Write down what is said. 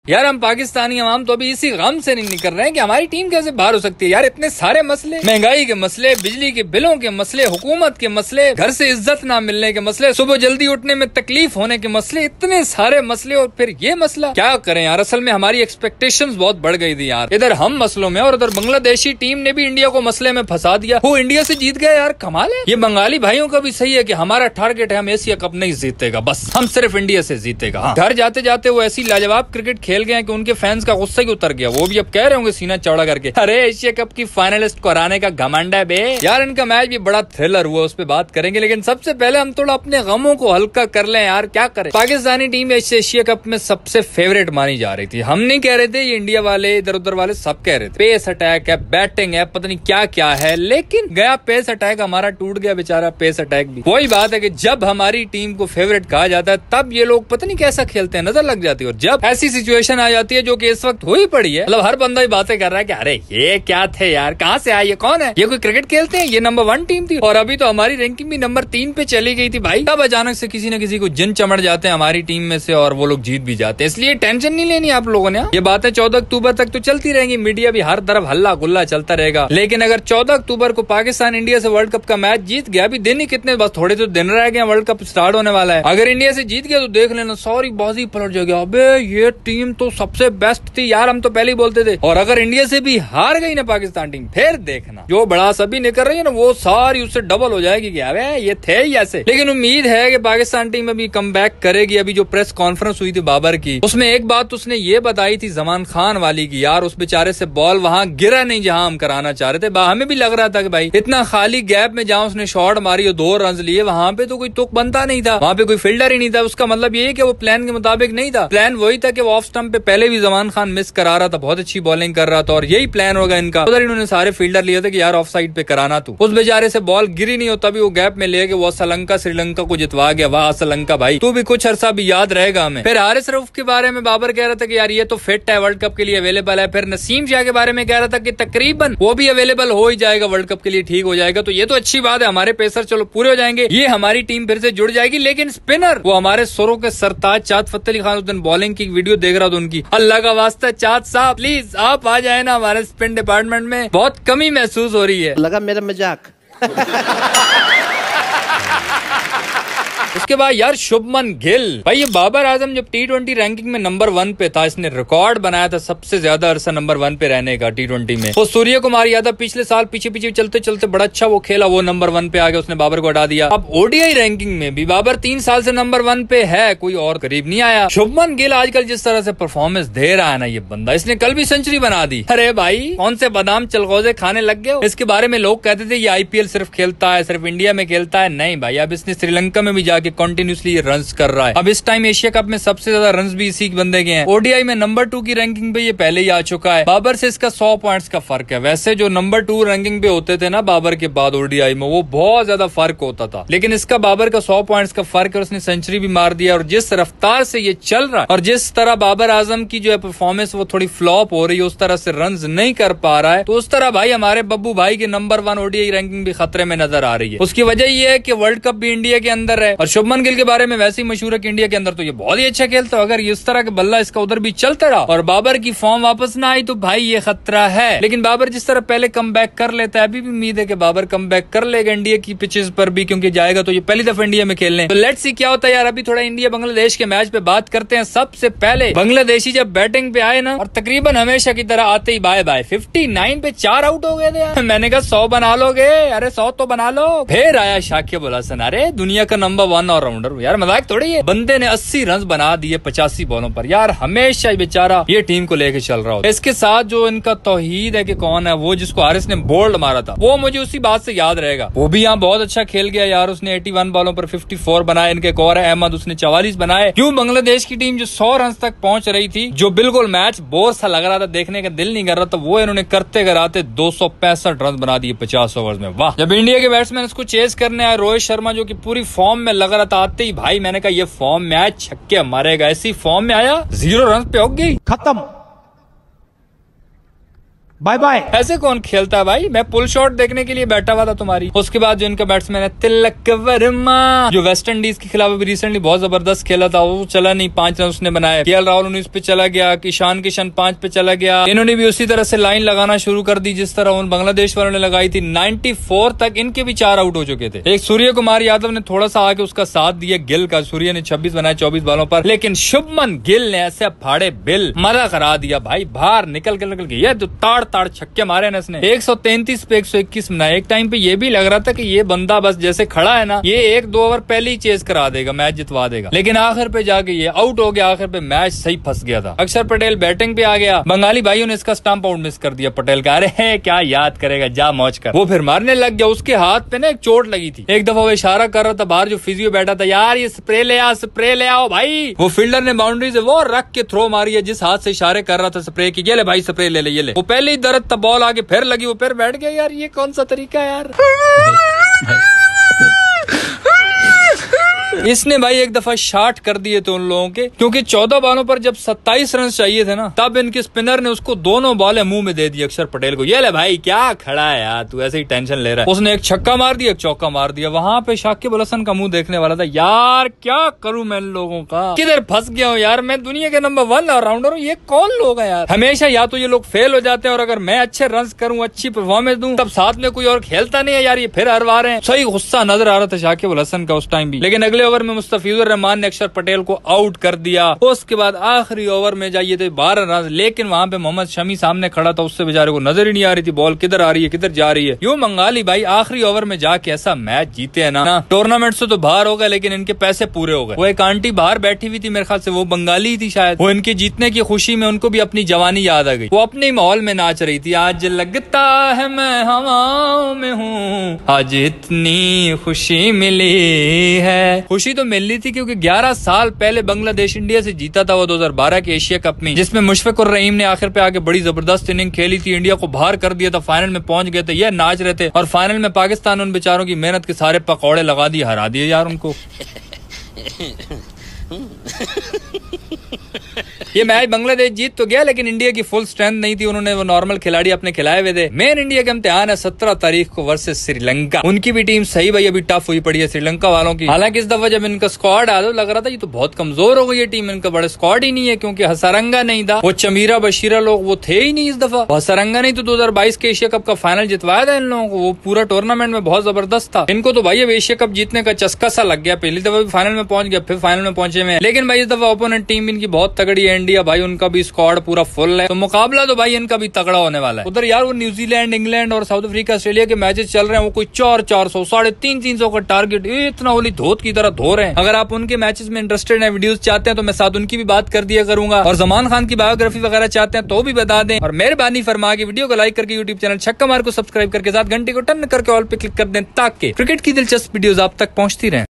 यार हम पाकिस्तानी अवाम तो अभी इसी गम से नहीं निकल रहे हैं कि हमारी टीम कैसे बाहर हो सकती है। यार इतने सारे मसले, महंगाई के मसले, बिजली के बिलों के मसले, हुकूमत के मसले, घर से इज्जत ना मिलने के मसले, सुबह जल्दी उठने में तकलीफ होने के मसले, इतने सारे मसले और फिर ये मसला। क्या करें यार, असल में हमारी एक्सपेक्टेशंस बहुत बढ़ गई थी यार। इधर हम मसलों में और उधर बांग्लादेशी टीम ने भी इंडिया को मसले में फंसा दिया। वो इंडिया से जीत गए यार, कमाल है। ये बंगाली भाइयों का भी सही है कि हमारा टारगेट है हम एशिया कप नहीं जीतेगा, बस हम सिर्फ इंडिया से जीतेगा। हाँ। घर जाते जाते वो ऐसी लाजवाब क्रिकेट खेल गए कि उनके फैंस का गुस्सा ही उतर गया। वो भी अब कह रहे होंगे सीना चौड़ा करके, अरे एशिया कप की फाइनलिस्ट को हराने का घमंड है बे। यार इनका मैच भी बड़ा थ्रिलर हुआ, उस पर बात करेंगे, लेकिन सबसे पहले हम थोड़ा अपने गमों को हल्का कर लें यार। क्या करें, पाकिस्तानी टीम एशिया कप में सबसे फेवरेट मानी जा रही थी। हम नहीं कह रहे थे, ये इंडिया वाले इधर उधर वाले सब कह रहे थे। पेस अटैक है, बैटिंग है, पता नहीं क्या क्या है, लेकिन गया पेस अटैक हमारा टूट गया बेचारा पेस अटैक भी। वही बात है कि जब हमारी टीम को फेवरेट कहा जाता है तब ये लोग पता नहीं कैसा खेलते हैं, नजर लग जाती है। और जब ऐसी सिचुएशन आ जाती है जो कि इस वक्त हुई पड़ी है, मतलब हर बंदा ही बातें कर रहा है कि अरे ये क्या थे यार, कहाँ से आए, ये कौन है, ये कोई क्रिकेट खेलते हैं, ये नंबर 1 टीम थी और अभी तो हमारी रैंकिंग भी नंबर 3 पे चली गई थी भाई। तब अचानक से किसी न किसी को जिन चमड़ जाते हैं हमारी टीम में से और वो लोग जीत भी जाते हैं। इसलिए टेंशन नहीं लेनी आप लोगों ने। ये बातें 14 अक्टूबर तक तो चलती रहेंगी, मीडिया भी हर तरफ हल्ला गुल्ला चलता रहेगा। लेकिन अगर 14 अक्टूबर को पाकिस्तान इंडिया से वर्ल्ड कप का मैच जीत गया, अभी दिन ही कितने, बस थोड़े तो दिन रह गए, वर्ल्ड कप स्टार्ट होने वाला है। अगर इंडिया से जीत गया तो देख लेना सारी बाजी पलट जाएगी। अबे ये टीम तो सबसे बेस्ट थी यार, हम तो पहले ही बोलते थे। और अगर इंडिया से भी हार गई ना पाकिस्तान टीम, फिर देखना जो बड़ा सभी निकल रही है ना वो सारी उससे डबल हो जाएगी। क्या ये थे ही ऐसे। लेकिन उम्मीद है कि पाकिस्तान टीम अभी कम बैक करेगी। अभी जो प्रेस कॉन्फ्रेंस हुई थी बाबर की, उसमें एक बात उसने ये बताई थी जमान खान वाली की, यार उस बेचारे से बॉल वहां गिरा नहीं जहां हम कराना चाह रहे थे। हमें भी लग रहा था कि भाई इतना खाली गैप में जहां उसने शॉट मारी और 2 रन लिए, वहां पे तो कोई तुक बनता नहीं था, वहां पे कोई फील्डर ही नहीं था। उसका मतलब ये है कि वो प्लान के मुताबिक नहीं था। प्लान वही था कि वो ऑफ स्टंप पे पहले भी जमान खान मिस करा रहा था, बहुत अच्छी बॉलिंग कर रहा था और यही प्लान होगा इनका। उधर इन्होंने सारे फील्डर लिए थे कि यार ऑफ साइड पे कराना तू। उस बेचारे से बॉल गिरी नहीं होता भी वो गैप में लेके वो श्रीलंका को जितवा गया। वाह श्रीलंका भाई, तू भी कुछ अरसा भी याद रहेगा हमें। फिर हारिस रऊफ के बारे में बाबर कह रहा था कि यार ये तो फिट है, वर्ल्ड कप के लिए अवेलेबल है। फिर नसीम शाह के बारे में कह रहा था कि तकरीबन वो भी अवेलेबल हो ही जाएगा, वर्ल्ड कप के लिए ठीक हो जाएगा। तो ये तो अच्छी बात है, हमारे पेसर चलो पूरे हो जाएंगे, ये हमारी टीम फिर से जुड़ जाएगी। लेकिन स्पिनर वो हमारे सुरों के सरताज चाँद फतेह अली खान उस दिन बॉलिंग की वीडियो देख रहा था उनकी, अल्लाह का वास्ता चाँद साहब प्लीज आप आ जाए ना, हमारे स्पिन डिपार्टमेंट में बहुत कमी महसूस हो रही है। लगा मेरा मजाक। उसके बाद यार शुभमन गिल भाई, ये बाबर आजम जब T20 रैंकिंग में नंबर 1 पे था, इसने रिकॉर्ड बनाया था सबसे ज्यादा अरसा नंबर 1 पे रहने का T20 में। वो सूर्य कुमार यादव पिछले साल पीछे पीछे चलते चलते बड़ा अच्छा वो खेला, वो नंबर 1 पे आ गया, उसने बाबर को हटा दिया। अब ODI रैंकिंग में भी बाबर 3 साल से नंबर 1 पे है, कोई और करीब नहीं आया। शुभमन गिल आजकल जिस तरह से परफॉर्मेंस दे रहा है ना ये बंदा, इसने कल भी सेंचुरी बना दी। अरे भाई कौन से बादाम चलगोजे खाने लग गए हो। इसके बारे में लोग कहते थे ये IPL सिर्फ खेलता है, सिर्फ इंडिया में खेलता है। नहीं भाई, अब इसने श्रीलंका में भी जाके कंटिन्यूसली रन्स कर रहा है। अब इस टाइम एशिया कप में सबसे ज्यादा रन्स भी इसी बंदे के हैं। ODI में नंबर 2 की रैंकिंग पे ये पहले ही आ चुका है। बाबर से इसका 100 पॉइंट्स का फर्क है। वैसे जो नंबर 2 रैंकिंग पे होते थे ना बाबर के बाद ODI में, वो बहुत ज्यादा फर्क होता था, लेकिन इसका बाबर का 100 पॉइंट्स का फर्क है। उसने सेंचुरी भी मार दिया और जिस रफ्तार से ये चल रहा है और जिस तरह बाबर आजम की जो है परफॉर्मेंस वो थोड़ी फ्लॉप हो रही है, उस तरह से रन्स नहीं कर पा रहा है, तो उस तरह भाई हमारे बब्बू भाई की नंबर 1 ODI रैंकिंग भी खतरे में नजर आ रही है। उसकी वजह ये है कि वर्ल्ड कप भी इंडिया के अंदर है और शुभमन गिल के बारे में वैसे ही मशहूर है कि इंडिया के अंदर तो ये बहुत ही अच्छा खेलता है। अगर इस तरह के बल्ला इसका उधर भी चलता रहा और बाबर की फॉर्म वापस ना आई तो भाई ये खतरा है। लेकिन बाबर जिस तरह पहले कम बैक कर लेता है, अभी भी उम्मीद है कि बाबर कम बैक कर लेगा इंडिया की पिचेस पर भी, क्योंकि जाएगा तो ये पहली दफा इंडिया में खेलने। तो लेट्स सी क्या होता है यार। अभी थोड़ा इंडिया बांग्लादेश के मैच पे बात करते हैं। सबसे पहले बांग्लादेशी जब बैटिंग पे आए ना, और तकरीबन हमेशा की तरह आते ही बाय बाय, 59 पे 4 आउट हो गए थे यार। मैंने कहा 100 बना लोगे, अरे 100 तो बना लो। फिर आया शाकिब अल हसन, अरे दुनिया का नंबर 1 ऑलराउंडर, यार मजाक थोड़ी है। बंदे ने 80 रन बना दिए 85 बॉलों पर। यार हमेशा बेचारा ये टीम को लेके चल रहा होता है। इसके साथ जो इनका तौहीद है कि कौन है वो, जिसको हारिस ने बोल्ड मारा था, वो मुझे उसी बात से याद रहेगा। वो भी यहाँ बहुत अच्छा खेल गया यार, उसने 81 बॉलों पर 54 बनाए। इनके एक और है अहमद, उसने 44 बनाए। क्यों बांग्लादेश की टीम जो 100 रन तक पहुंच रही थी, जो बिल्कुल मैच बोर सा लग रहा था, देखने का दिल नहीं कर रहा था, वो इन्होंने करते कराते 265 रन बना दिए 50 ओवर्स में। वाह। जब इंडिया के बैट्समैन इसको चेस करने आए, रोहित शर्मा जो कि पूरी फॉर्म में लग रहा था, आते ही भाई मैंने कहा ये फॉर्म मैच छक्के मारेगा। ऐसी फॉर्म में आया, 0 रन पे हो गई, खत्म। Bye bye. ऐसे कौन खेलता है भाई, मैं पुल शॉट देखने के लिए बैठा हुआ था तुम्हारी। उसके बाद जो इनका बैट्समैन है तिलक वर्मा, जो वेस्ट इंडीज के खिलाफ भी रिसेंटली बहुत जबरदस्त खेला था, वो चला नहीं, 5 रन उसने बनाए। केएल राहुल 19 पे चला गया, ईशान किशन 5 पे चला गया। इन्होंने भी उसी तरह से लाइन लगाना शुरू कर दी जिस तरह उन बांग्लादेश वालों ने लगाई थी। 94 तक इनके भी 4 आउट हो चुके थे। एक सूर्य कुमार यादव ने थोड़ा सा आके उसका साथ दिया गिल का, सूर्य ने 26 बनाए 24 बालों पर, लेकिन शुभमन गिल ने ऐसे फाड़े बिल मजा करा दिया भाई, बाहर निकल गया, जो ताड़ ताड़ छक्के मारे ना इसने। 133 पे 121 बनाए। एक टाइम पे ये भी लग रहा था कि ये बंदा बस जैसे खड़ा है ना, ये 1-2 ओवर पहले ही चेज करा देगा, मैच जितवा देगा, लेकिन आखिर पे जाके ये आउट हो गया। आखिर पे मैच सही फंस गया था। अक्षर पटेल बैटिंग पे आ गया, बंगाली भाइयों ने इसका स्टंप आउट मिस कर दिया। पटेल का अरे क्या याद करेगा, जा मौज कर। वो फिर मारने लग गया, उसके हाथ पे ना एक चोट लगी थी। एक दफा वो इशारा कर रहा था बाहर, जो फिजियो बैठा था, यार ये स्प्रे ले आओ भाई। वो फील्डर ने बाउंड्री से वो रख के थ्रो मारी है, जिस हाथ से इशारे कर रहा था स्प्रे की, ये ले भाई स्प्रे ले ले, ये ले। वो पहले ही दर्द था, बॉल आगे फिर लगी, वो फिर बैठ गया। यार ये कौन सा तरीका है यार। इसने भाई एक दफा शॉट कर दिए थे उन लोगों के, क्योंकि 14 बॉलों पर जब 27 रन चाहिए थे ना, तब इनके स्पिनर ने उसको दोनों बॉलें मुंह में दे दी अक्षर पटेल को। ये ले भाई क्या खड़ा है यार, तू ऐसे ही टेंशन ले रहा है। उसने एक छक्का मार दिया, एक चौका मार दिया। वहां पे शाकिब अल हसन का मुंह देखने वाला था। यार क्या करूं मैं इन लोगों का, किधर फंस गया हूँ यार। मैं दुनिया के नंबर 1 ऑलराउंडर हूँ, ये कौन लोग है यार। हमेशा या तो ये लोग फेल हो जाते हैं, और अगर मैं अच्छे रन करूँ, अच्छी परफॉर्मेंस दूं, तब साथ में कोई और खेलता नहीं है यार, ये फिर हरवा रहे हैं। सही गुस्सा नजर आ रहा था शाकिब अल हसन का उस टाइम भी। लेकिन अगले ओवर में मुस्तफिजुर रहमान ने अक्षर पटेल को आउट कर दिया। उसके बाद आखिरी ओवर में जाइए थे 12 रन, लेकिन वहां पे मोहम्मद शमी सामने खड़ा था, उससे बेचारे को नजर ही नहीं आ रही थी बॉल किधर आ रही है किधर जा रही है। यूं बंगाली भाई आखिरी ओवर में जाके ऐसा मैच जीते है ना, टूर्नामेंट से तो बाहर हो गए, लेकिन इनके पैसे पूरे हो गए। वो एक आंटी बाहर बैठी हुई थी, मेरे ख्याल से वो बंगाली थी शायद, वो इनके जीतने की खुशी में उनको भी अपनी जवानी याद आ गई। वो अपने माहौल में नाच रही थी। आज लगता है मैं हवाओं में हूँ, आज इतनी खुशी मिली है। खुशी तो मिल रही थी क्योंकि 11 साल पहले बांग्लादेश इंडिया से जीता था वो 2012 के एशिया कप में, जिसमें मुशफिकुर रहीम ने आखिर पे आके बड़ी जबरदस्त इनिंग खेली थी, इंडिया को बाहर कर दिया था, फाइनल में पहुंच गए थे, ये नाच रहे थे, और फाइनल में पाकिस्तान उन बेचारों की मेहनत के सारे पकौड़े लगा दिए, हरा दिए यार उनको। ये मैच बांग्लादेश जीत तो गया, लेकिन इंडिया की फुल स्ट्रेंथ नहीं थी, उन्होंने वो नॉर्मल खिलाड़ी अपने खिलाए हुए थे। मेन इंडिया का इम्तिहान है 17 तारीख को वर्सेस श्रीलंका। उनकी भी टीम सही भाई अभी टफ हुई पड़ी है श्रीलंका वालों की। हालांकि इस दफा जब इनका स्क्वाड आया तो लग रहा था ये तो बहुत कमजोर हो गई है टीम, इनका बड़ा स्क्वाड ही नहीं है, क्योंकि हसरंगा नहीं था, वो चमीरा बशीरा लोग वो थे ही नहीं इस दफा। हसरंगा नहीं तो 2022 के एशिया कप का फाइनल जितवाया था इन लोगों को, वो पूरा टूर्नामेंट में बहुत जबरदस्त था। इनको तो भाई अब एशिया कप जीतने का चस्का सा लग गया, पहली दफा भी फाइनल में पहुंच गया, फिर फाइनल में पहुंचे में। लेकिन भाई इस दफा ओपोनेंट टीम इनकी बहुत तगड़ी है इंडिया, भाई उनका भी स्क्वाड पूरा फुल है, तो मुकाबला तो भाई इनका भी तगड़ा होने वाला है। उधर यार वो न्यूजीलैंड, इंग्लैंड और साउथ अफ्रीका, ऑस्ट्रेलिया के मैचेस चल रहे हैं, वो कोई 400, 350 का टारगेट इतना होली धोत की तरह धो रहे हैं। अगर आप उनके मैचेस में इंटरेस्टेड हैं, वीडियोस चाहते हैं, तो मैं साथ उनकी भी बात कर दिया करूंगा, और जमान खान की बायोग्राफी वगैरह चाहते हैं तो भी बता दें, और मेहरबानी फरमा के वीडियो को लाइक करके यूट्यूब चैनल छक्का मार को सब्सक्राइब करके साथ घंटी को टर्न करके ऑल पे क्लिक कर दें, ताकि क्रिकेट की दिलचस्प वीडियोस आप तक पहुंचती रहे।